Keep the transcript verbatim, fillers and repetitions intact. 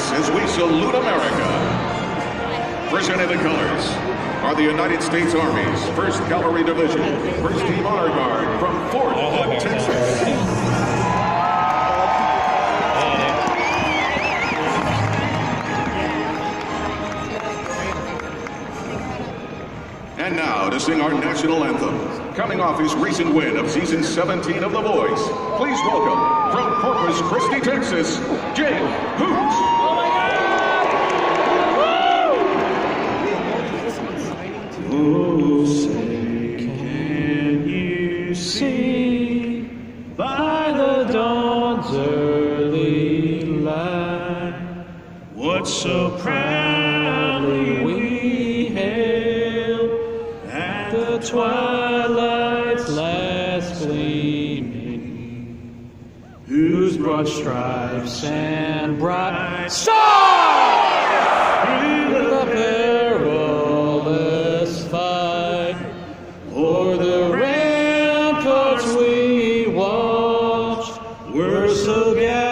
as we salute America. Presenting the colors are the United States Army's first Cavalry Division, first Team Honor Guard from Fort Hood, Texas. And now to sing our national anthem, coming off his recent win of season seventeen of The Voice, please welcome from Corpus Christi, Texas, Jake Hoots. Oh my God! Oh, say, can you see by the dawn's early light what so proudly we hailed at the twilight's last gleaming, whose broad stripes and bright stars through the perilous fight o'er the ramparts we watched were so gallantly